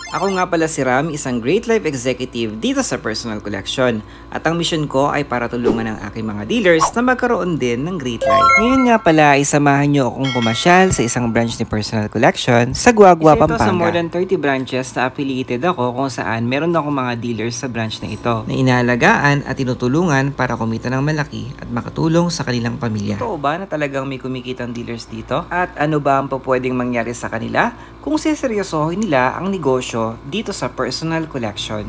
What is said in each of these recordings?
Ako nga pala si Ram, isang Great Life Executive dito sa Personal Collection. At ang mission ko ay para tulungan ang aking mga dealers na magkaroon din ng Great Life. Ngayon nga pala ay samahan nyo akong pumasyal sa isang branch ni Personal Collection sa Guagua, Pampanga. Isa ito sa more than 30 branches na affiliated ako kung saan meron akong mga dealers sa branch na ito na inaalagaan at tinutulungan para kumita ng malaki at makatulong sa kanilang pamilya. Totoo ba na talagang may kumikitang dealers dito? At ano ba ang pwedeng mangyari sa kanila kung seseryosohin nila ang negosyo dito sa Personal Collection?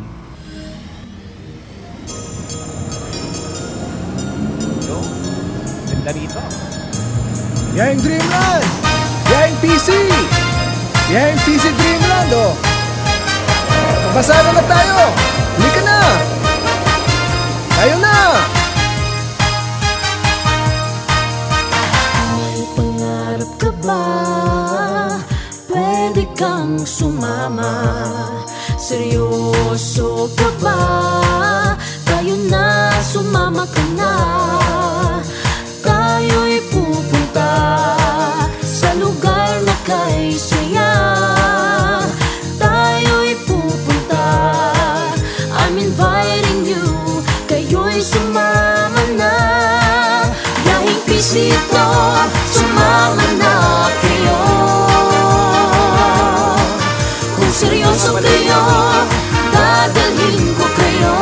Ganda rito. Biyaheng Dreamland! Biyaheng PC! Biyaheng PC Dreamland, oh! Magbasada na tayo! Halika na! Tayo na! May pangarap ka ba? Pwede kang sumama. Seryoso ka ba? Tayo na, sumama ka na. Tayo'y pupunta sa lugar na kay saya. Tayo'y pupunta, I'm inviting you. Kayo'y sumama na. Biyaheng pisito, sumama na kayo. Kung seryoso kayo, dadalhin ko kayo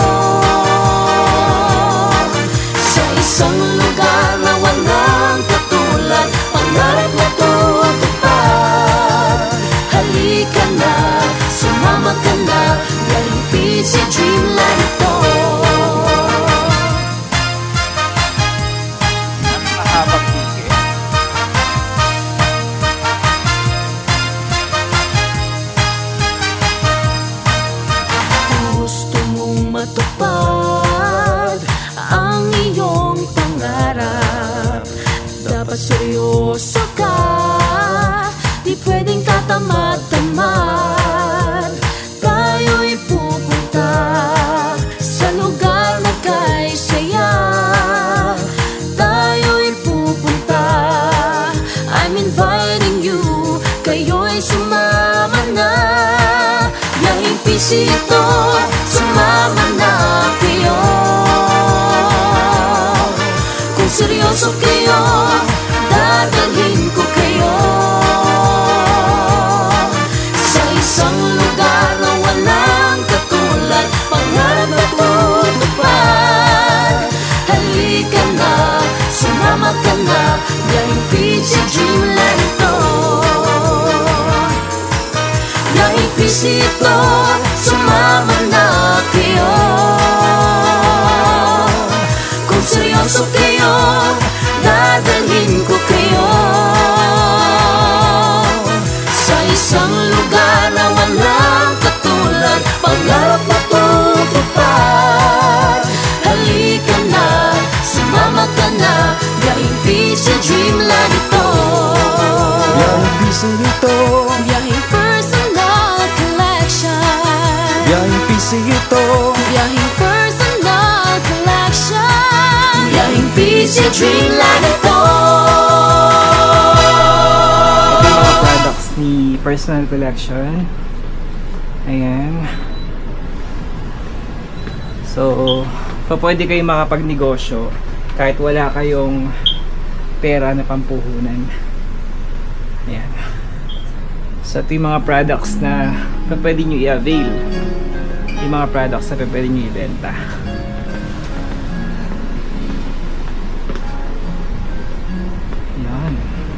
sa isang lugar na walang katulad. Pangarap na tutupad. Halika na, sumama ka na. Biyaheng PC Dreamland ito. Mahabang ticket. Gusto mong matupad ang iyong pangarap, dapat seryoso ka. Di pwedeng tatamad-tamad. Tayo'y pupunta sa lugar na kay saya. Tayo'y pupunta, I'm inviting you. Kayo'y sumama na. Biyaheng pisito, sumama na kayo. Kung seryoso kayo, dadalhin ko kayo sa isang lugar na walang katulad. Pangarap na tutupad. Halika na, sumama ka na. Biyaheng PC Dreamland ito. Biyaheng pisito, sumama na kayo. Kung seryoso kayo, dadalhin ko kayo sa isang lugar na walang katulad. Pangarap na tutupad. Halika na, sumama ka na. Biyaheng PC Dreamland ito. Biyaheng PC ito! Biyaheng Personal Collection. Biyaheng PC ito! Biyaheng Personal Collection. Biyaheng PC Dreamland ito. Ito yung mga products ni Personal Collection. Ayan. So, pwede kayo makapagnegosyo kahit wala kayong pera na pampuhunan. Ayan. So, ito yung mga products na pwede nyo i-avail. Yung mga products na pwede nyo i-benta. Ayan.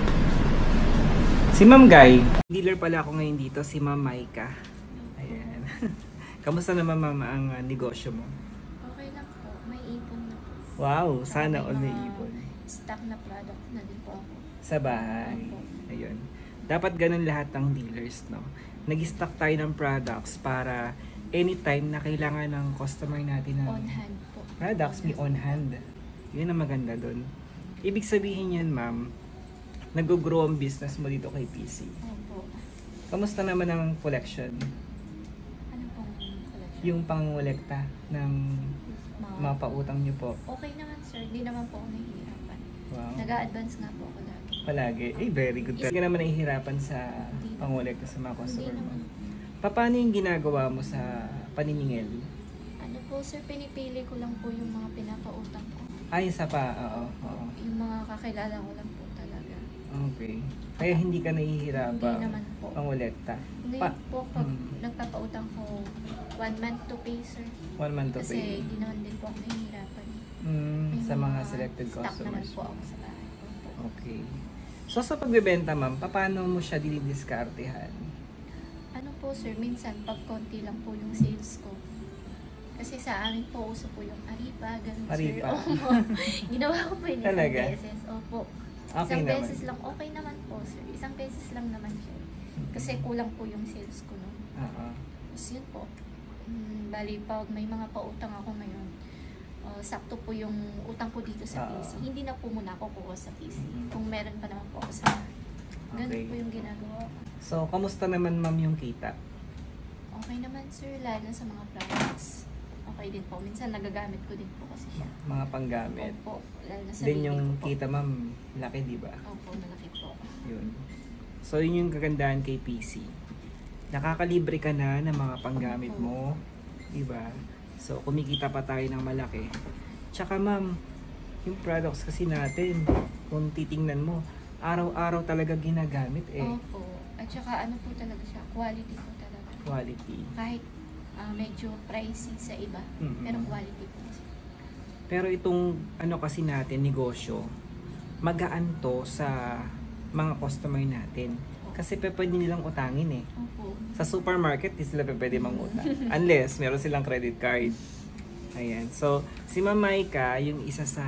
Si Ma'am Guy. Dealer pala ako ngayon dito, si Ma'am Maika. Ayan. Kamusta naman ma'am ang negosyo mo? Okay lang po. May ipon na po. Wow, Saka sana all may mga ipon. Stock na product na din po ako. Sa bahay. Ayun. Dapat ganun lahat ng dealers, no? Nag-stock tayo ng products para anytime na kailangan ng customer natin ng On hand po. products, may on hand. Yun ang maganda dun. Ibig sabihin yan, ma'am, nag-grow ang business mo dito kay PC. Opo. Kamusta naman ang collection? Ano pong collection? Yung pangolekta ng mga pautang nyo po. Okay naman sir. Di naman po ako nahihirapan. Wow. Nag-a-advance nga po ako lagi. Palagi. Eh, very good. Hindi ka naman nahihirapan sa pangolekta sa mga Hindi customer mo. naman. Paano yung ginagawa mo sa paniningil? Ano po sir, pinipili ko lang po yung mga pinapautang ko. Ay, isa pa. Oo, oo. Yung mga kakilala ko lang po talaga. Okay. Kaya hindi ka nahihirapan Hindi naman po. pangolekta. Ngayon po, pag nagpapautang ko, 1 month to pay sir. 1 month to Kasi pay. hindi naman din po ako nahihirapan. May Sa mga selected stock naman customers. po ako sa bahay ko po. Okay. So sa pagbebenta, ma'am, paano mo siya dinidiskartehan? Ano po sir, minsan pag konti lang po yung sales ko. Kasi sa amin po, uso po yung Aripa, ganun Aripa. sir. Opo. Ginawa ko po yun isang Talaga? beses. Opo. Okay Isang naman. beses lang, okay naman po sir. Isang beses lang naman siya. Kasi kulang po yung sales ko no. Oo. Tapos yun po. Bali, pag may mga pautang ako ngayon, sakto po yung utang ko dito sa PC. Hindi na po muna ako kuha sa PC. Kung meron pa naman po ako sa bahay. Ganun Okay. po yung ginagawa ko. So, kamusta naman, ma'am, yung kita? Okay naman sir, lalo sa mga products. Okay din po. Minsan nagagamit ko din po kasi siya. Mga panggamit. Opo, lalo na sa Then baby yung ko po. kita, ma'am, laki, di ba? Opo, malaki po. Yun. So, yun yung kagandahan kay PC. Nakakalibre ka na ng mga panggamit mo. Di ba? So, kumikita pa tayo ng malaki. Tsaka, ma'am, yung products kasi natin, kung titingnan mo, araw-araw talaga ginagamit eh. Opo. At saka ano po talaga siya, quality po talaga. Quality. Kahit medyo pricey sa iba, Mm-mm. pero quality po kasi. Pero itong ano kasi natin, negosyo, magaan to sa mga customer natin. Kasi pwede nilang utangin eh. Opo. Sa supermarket, di sila pwede mangutang. Unless, meron silang credit card. Ayan. So, si Ma'am Maika, yung isa sa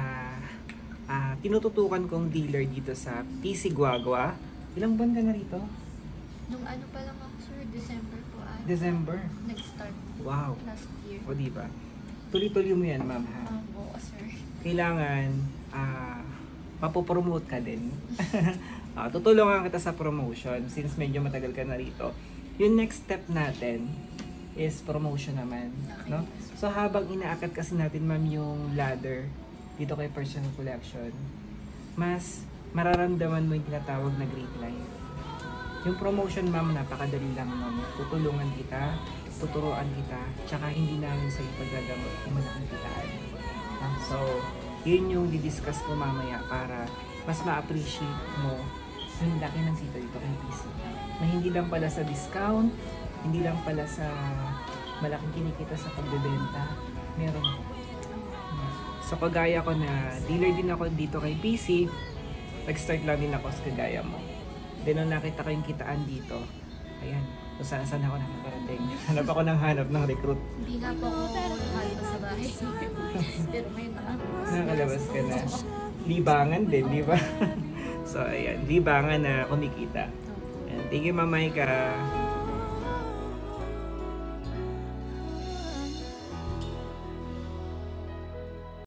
tinututukan kong dealer dito sa PC Guagua. Ilang buwan ka na rito? Nung ano pa lang ako sir, December po December. nag-start Wow. last year. O diba? Tuloy-tuloy mo yan, ma'am, ha? Opo, sir. Kailangan mapopromote ka din. Tutulungan kita sa promotion since medyo matagal ka na rito. Yung next step natin is promotion naman, Okay. no? So habang inaakit kasi natin, ma'am, yung ladder dito kay Personal Collection, mas mararamdaman mo yung tinatawag na great life. Yung promotion, ma'am, napakadali lang, ma'am. Tutulungan kita, tuturuan kita, tsaka hindi namin sa ipagagamot yung malaking kitaan. So, yun yung didiscuss ko mamaya para mas ma-appreciate mo yung laki ng sita dito kay PC. Na hindi lang pala sa discount, hindi lang pala sa malaking kinikita sa pagbebenta, meron po. So, kagaya ko na dealer din ako dito kay PC, nag-start lang din ako sa kagaya mo. Then, nung nakita ko yung kitaan dito, ayan, kung saan ako nakakarating. Hanap ako ng hanap ng recruit. Hindi nga po ako lumalabas sa bahay. Pero may Nakakalabas ka na. Libangan din, di ba? So, ayan, libangan na kumikita. And thank you, Ma'am Maika.